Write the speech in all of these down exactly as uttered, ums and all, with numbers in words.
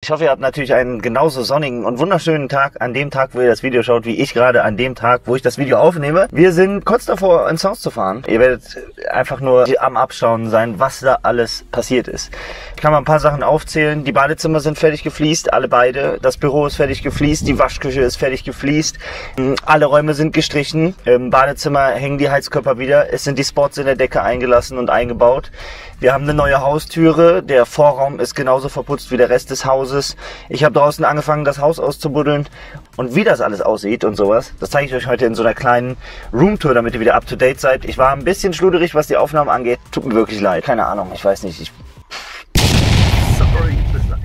Ich hoffe, ihr habt natürlich einen genauso sonnigen und wunderschönen Tag an dem Tag, wo ihr das Video schaut, wie ich gerade an dem Tag, wo ich das Video aufnehme. Wir sind kurz davor, ins Haus zu fahren. Ihr werdet einfach nur am Abstaunen sein, was da alles passiert ist. Ich kann mal ein paar Sachen aufzählen. Die Badezimmer sind fertig gefliest, alle beide. Das Büro ist fertig gefliest, die Waschküche ist fertig gefliest. Alle Räume sind gestrichen. Im Badezimmer hängen die Heizkörper wieder. Es sind die Spots in der Decke eingelassen und eingebaut. Wir haben eine neue Haustüre. Der Vorraum ist genauso verputzt wie der Rest des Hauses. Ich habe draußen angefangen, das Haus auszubuddeln. Und wie das alles aussieht und sowas, das zeige ich euch heute in so einer kleinen Roomtour, damit ihr wieder up to date seid. Ich war ein bisschen schluderig, was die Aufnahmen angeht. Tut mir wirklich leid. Keine Ahnung, ich weiß nicht. Ich Sorry, bis gleich.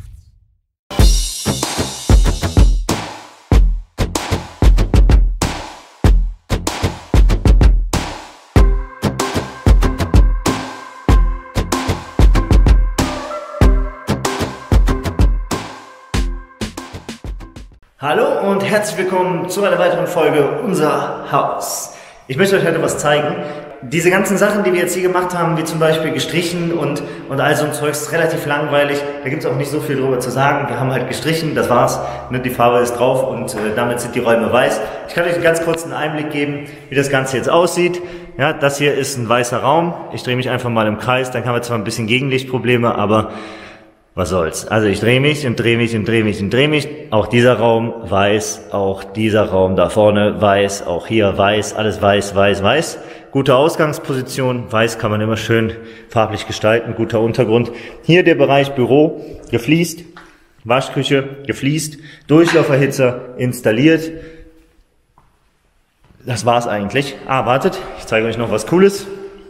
Hallo und herzlich willkommen zu einer weiteren Folge Unser Haus. Ich möchte euch heute was zeigen. Diese ganzen Sachen, die wir jetzt hier gemacht haben, wie zum Beispiel gestrichen und, und all so ein Zeugs, ist relativ langweilig. Da gibt es auch nicht so viel drüber zu sagen. Wir haben halt gestrichen, das war's. Die Farbe ist drauf und äh, damit sind die Räume weiß. Ich kann euch einen ganz kurzen Einblick geben, wie das Ganze jetzt aussieht. Ja, das hier ist ein weißer Raum. Ich drehe mich einfach mal im Kreis. Dann haben wir zwar ein bisschen Gegenlichtprobleme, aber was soll's. Also ich drehe mich und drehe mich und drehe mich und drehe mich. Auch dieser Raum weiß, auch dieser Raum da vorne weiß, auch hier weiß, alles weiß, weiß, weiß. Gute Ausgangsposition, weiß kann man immer schön farblich gestalten, guter Untergrund. Hier der Bereich Büro, gefliest, Waschküche, gefliest, Durchlauferhitzer installiert. Das war's eigentlich. Ah, wartet, ich zeige euch noch was Cooles.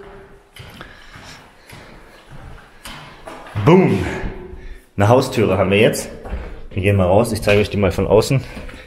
Boom! Eine Haustüre haben wir jetzt. Wir gehen mal raus, ich zeige euch die mal von außen.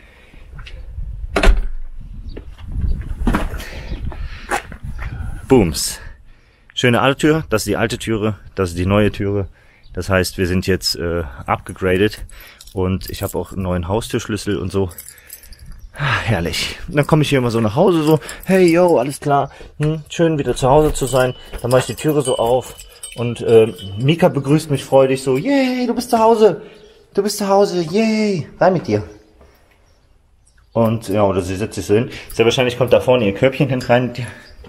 Booms. Schöne alte Tür, das ist die alte Türe, das ist die neue Türe. Das heißt, wir sind jetzt äh, abgegradet und ich habe auch einen neuen Haustürschlüssel und so. Ah, herrlich. Und dann komme ich hier immer so nach Hause, so, hey, yo, alles klar, hm, schön wieder zu Hause zu sein. Dann mache ich die Türe so auf und äh, Mika begrüßt mich freudig so, yay, du bist zu Hause, du bist zu Hause, yay, rein mit dir. Und ja, oder sie setzt sich so hin. Sehr wahrscheinlich kommt da vorne ihr Körbchen hin rein mit dir.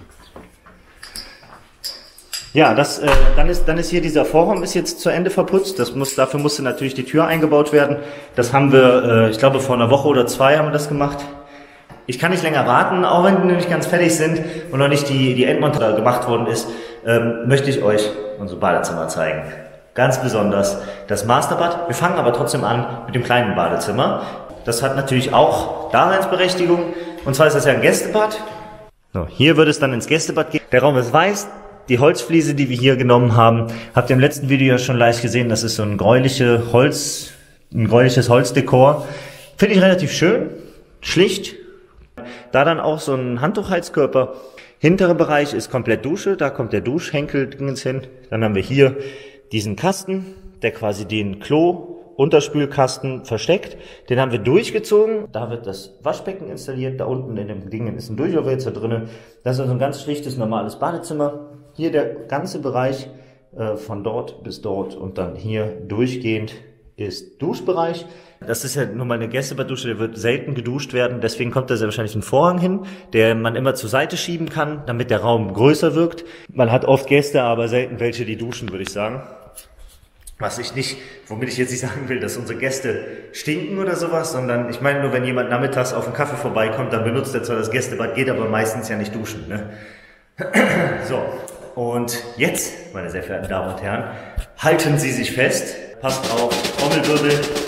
Ja, das, äh, dann ist, dann ist hier dieser Vorraum ist jetzt zu Ende verputzt. Das muss, dafür musste natürlich die Tür eingebaut werden. Das haben wir, äh, ich glaube, vor einer Woche oder zwei haben wir das gemacht. Ich kann nicht länger warten, auch wenn die noch nicht ganz fertig sind und noch nicht die, die Endmontage gemacht worden ist, ähm, möchte ich euch unser Badezimmer zeigen. Ganz besonders das Masterbad. Wir fangen aber trotzdem an mit dem kleinen Badezimmer. Das hat natürlich auch Daseinsberechtigung. Und zwar ist das ja ein Gästebad. So, hier wird es dann ins Gästebad gehen. Der Raum ist weiß. Die Holzfliese, die wir hier genommen haben, habt ihr im letzten Video ja schon leicht gesehen, das ist so ein gräuliche Holz, ein gräuliches Holzdekor. Finde ich relativ schön, schlicht. Da dann auch so ein Handtuchheizkörper. Hintere Bereich ist komplett Dusche, da kommt der Duschhenkel hin. Dann haben wir hier diesen Kasten, der quasi den Klo-Unterspülkasten versteckt. Den haben wir durchgezogen. Da wird das Waschbecken installiert. Da unten in dem Ding ist ein Durchlauferhitzer drin. Das ist also ein ganz schlichtes, normales Badezimmer. Hier der ganze Bereich äh, von dort bis dort und dann hier durchgehend ist Duschbereich. Das ist ja nur mal eine Gästebaddusche, der wird selten geduscht werden, deswegen kommt da sehr wahrscheinlich ein Vorhang hin, der man immer zur Seite schieben kann, damit der Raum größer wirkt. Man hat oft Gäste, aber selten welche, die duschen, würde ich sagen. Was ich nicht, womit ich jetzt nicht sagen will, dass unsere Gäste stinken oder sowas, sondern ich meine nur, wenn jemand nachmittags auf einen Kaffee vorbeikommt, dann benutzt er zwar das Gästebad, geht aber meistens ja nicht duschen, ne? So. Und jetzt, meine sehr verehrten Damen und Herren, halten Sie sich fest, passt auf, Trommelwirbel,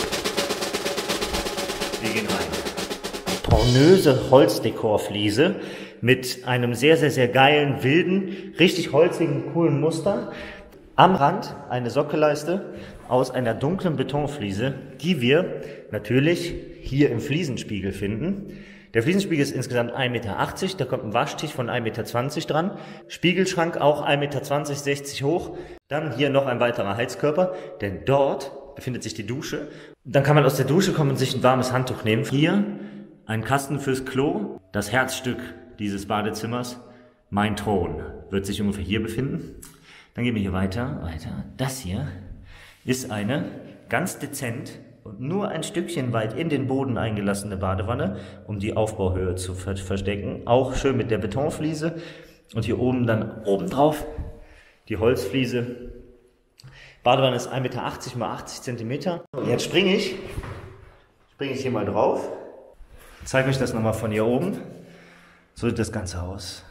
wir gehen rein. Pornöse Holzdekorfliese mit einem sehr, sehr, sehr geilen, wilden, richtig holzigen, coolen Muster. Am Rand eine Sockelleiste aus einer dunklen Betonfliese, die wir natürlich hier im Fliesenspiegel finden. Der Fliesenspiegel ist insgesamt ein Meter achtzig, da kommt ein Waschtisch von ein Meter zwanzig dran, Spiegelschrank auch ein Meter zwanzig, sechzig hoch, dann hier noch ein weiterer Heizkörper, denn dort befindet sich die Dusche. Dann kann man aus der Dusche kommen und sich ein warmes Handtuch nehmen. Hier ein Kasten fürs Klo, das Herzstück dieses Badezimmers, mein Thron, wird sich ungefähr hier befinden. Dann gehen wir hier weiter, weiter. Das hier ist eine ganz dezent und nur ein Stückchen weit in den Boden eingelassene Badewanne, um die Aufbauhöhe zu ver verstecken. Auch schön mit der Betonfliese und hier oben dann obendrauf die Holzfliese. Badewanne ist ein Meter achtzig mal achtzig Zentimeter. Und jetzt springe ich, springe ich hier mal drauf. Ich zeige euch das nochmal von hier oben. So sieht das Ganze aus.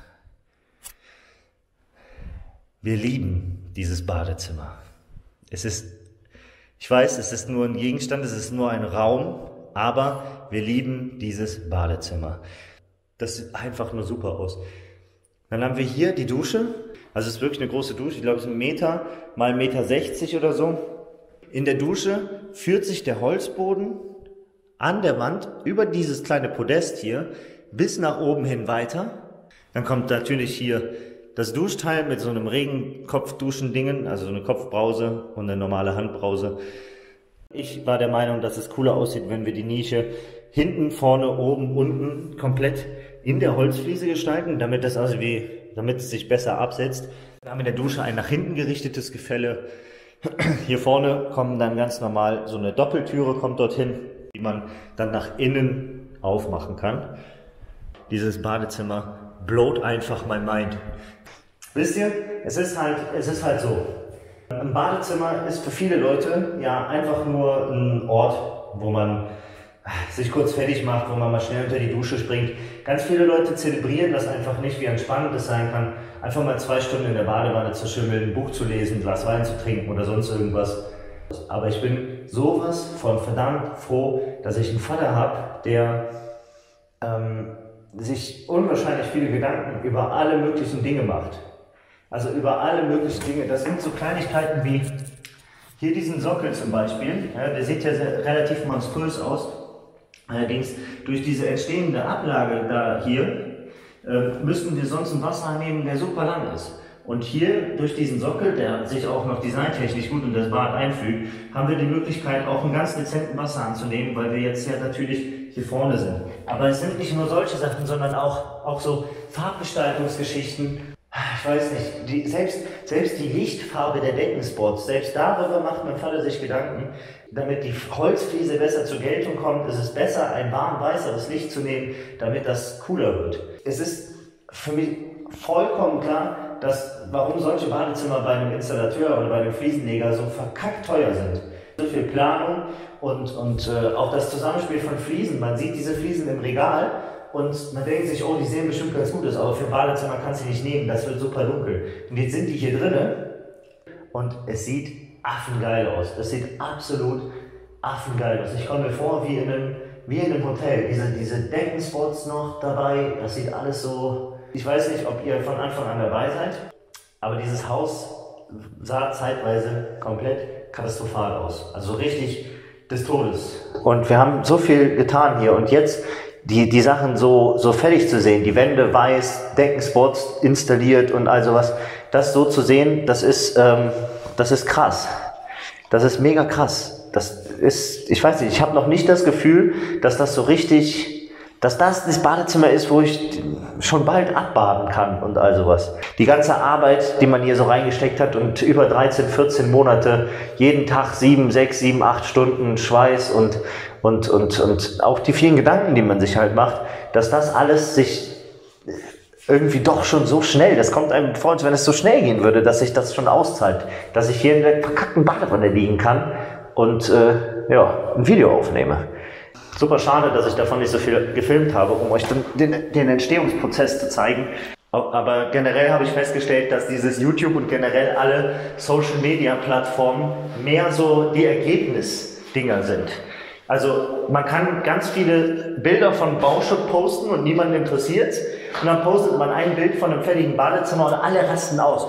Wir lieben dieses Badezimmer. Es ist, ich weiß, es ist nur ein Gegenstand, es ist nur ein Raum, aber wir lieben dieses Badezimmer. Das sieht einfach nur super aus. Dann haben wir hier die Dusche. Also es ist wirklich eine große Dusche, ich glaube es ist ein Meter mal ein Meter sechzig oder so. In der Dusche führt sich der Holzboden an der Wand über dieses kleine Podest hier bis nach oben hin weiter. Dann kommt natürlich hier das Duschteil mit so einem Regenkopfduschen-Dingen, also so eine Kopfbrause und eine normale Handbrause. Ich war der Meinung, dass es cooler aussieht, wenn wir die Nische hinten, vorne, oben, unten komplett in der Holzfliese gestalten, damit das also wie damit es sich besser absetzt. Wir haben in der Dusche ein nach hinten gerichtetes Gefälle. Hier vorne kommen dann ganz normal so eine Doppeltüre kommt dorthin, die man dann nach innen aufmachen kann. Dieses Badezimmer blowt einfach mein Mind. Wisst ihr, es ist halt, es ist halt so. Ein Badezimmer ist für viele Leute ja einfach nur ein Ort, wo man sich kurz fertig macht, wo man mal schnell unter die Dusche springt. Ganz viele Leute zelebrieren das einfach nicht, wie entspannend es sein kann, einfach mal zwei Stunden in der Badewanne zu schimmeln, ein Buch zu lesen, ein Glas Wein zu trinken oder sonst irgendwas. Aber ich bin sowas von verdammt froh, dass ich einen Vater habe, der ähm, sich unwahrscheinlich viele Gedanken über alle möglichen Dinge macht. Also über alle möglichen Dinge. Das sind so Kleinigkeiten wie hier diesen Sockel zum Beispiel. Ja, der sieht ja sehr, relativ monströs aus. Allerdings durch diese entstehende Ablage da hier äh, müssten wir sonst einen Wasserhahn nehmen, der super lang ist. Und hier durch diesen Sockel, der sich auch noch designtechnisch gut in das Bad einfügt, haben wir die Möglichkeit auch einen ganz dezenten Wasserhahn zu nehmen, weil wir jetzt ja natürlich hier vorne sind. Aber es sind nicht nur solche Sachen, sondern auch, auch so Farbgestaltungsgeschichten. Ich weiß nicht, die, selbst, selbst die Lichtfarbe der Deckenspots, selbst darüber macht mein Vater sich Gedanken. Damit die Holzfliese besser zur Geltung kommt, ist es besser, ein warm weißeres Licht zu nehmen, damit das cooler wird. Es ist für mich vollkommen klar, dass warum solche Badezimmer bei einem Installateur oder bei einem Fliesenleger so verkackt teuer sind. So viel Planung und, und äh, auch das Zusammenspiel von Fliesen. Man sieht diese Fliesen im Regal und man denkt sich, oh, die sehen bestimmt ganz gut aus, aber für ein Badezimmer kannst du nicht nehmen, das wird super dunkel. Und jetzt sind die hier drinnen und es sieht affengeil aus. Das sieht absolut affengeil aus. Ich komme mir vor wie in einem, wie in einem Hotel. Diese, diese Deckenspots noch dabei, das sieht alles so... Ich weiß nicht, ob ihr von Anfang an dabei seid, aber dieses Haus sah zeitweise komplett katastrophal aus. Also richtig des Todes. Und wir haben so viel getan hier und jetzt die, die Sachen so, so fertig zu sehen, die Wände weiß, Deckenspots installiert und all sowas, das so zu sehen, das ist, ähm, das ist krass. Das ist mega krass. Das ist, ich weiß nicht, ich habe noch nicht das Gefühl, dass das so richtig, dass das das Badezimmer ist, wo ich schon bald abbaden kann und all sowas. Die ganze Arbeit, die man hier so reingesteckt hat und über dreizehn, vierzehn Monate, jeden Tag sieben, sechs, sieben, acht Stunden Schweiß und, und, und, und auch die vielen Gedanken, die man sich halt macht, dass das alles sich irgendwie doch schon so schnell, das kommt einem vor, als wenn es so schnell gehen würde, dass sich das schon auszahlt, dass ich hier in der verkackten Badewanne liegen kann und äh, ja, ein Video aufnehme. Super schade, dass ich davon nicht so viel gefilmt habe, um euch den, den, den Entstehungsprozess zu zeigen. Aber generell habe ich festgestellt, dass dieses YouTube und generell alle Social-Media-Plattformen mehr so die Ergebnisdinger sind. Also man kann ganz viele Bilder von Bauschutt posten und niemanden interessiert. Und dann postet man ein Bild von einem fertigen Badezimmer und alle rasten aus.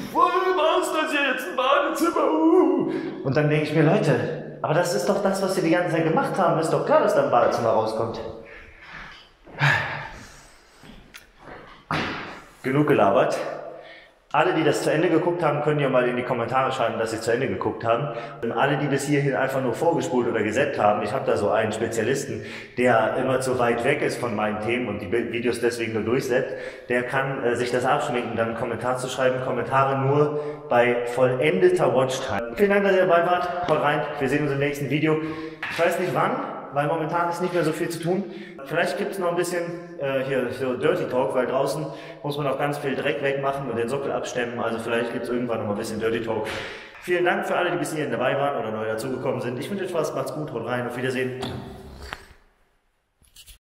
Was ist das hier jetzt, ein Badezimmer? Uh. Und dann denke ich mir, Leute, aber das ist doch das, was wir die ganze Zeit gemacht haben. Ist doch klar, dass da ein Badezimmer rauskommt. Genug gelabert. Alle, die das zu Ende geguckt haben, können ja mal in die Kommentare schreiben, dass sie zu Ende geguckt haben. Und alle, die bis hierhin einfach nur vorgespult oder gesetzt haben, ich habe da so einen Spezialisten, der immer zu weit weg ist von meinen Themen und die Videos deswegen nur durchsetzt, der kann äh, sich das abschminken, dann einen Kommentar zu schreiben. Kommentare nur bei vollendeter Watchtime. Vielen Dank, dass ihr dabei wart. Haut rein. Wir sehen uns im nächsten Video. Ich weiß nicht wann, weil momentan ist nicht mehr so viel zu tun. Vielleicht gibt es noch ein bisschen äh, hier so Dirty Talk, weil draußen muss man noch ganz viel Dreck wegmachen und den Sockel abstemmen. Also vielleicht gibt es irgendwann noch mal ein bisschen Dirty Talk. Vielen Dank für alle, die bis hierhin dabei waren oder neu dazugekommen sind. Ich wünsche euch Spaß, macht's gut, haut rein, auf Wiedersehen.